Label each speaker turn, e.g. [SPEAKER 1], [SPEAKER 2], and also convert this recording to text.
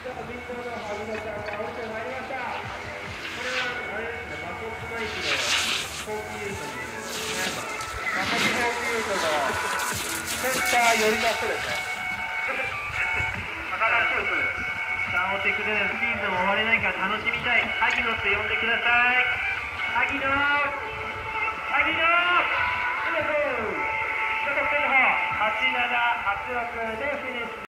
[SPEAKER 1] 民党の萩野ちゃんが降りてまいりました。これはあれですね、マコックマイクのフォークユートですね。マコックフォークユートのセンター寄りの人ですね。新しい人です。さあ、追ってくれるシーズン終われないから楽しみたい。萩野って呼んでください。萩野萩野8786でフィニッシュ。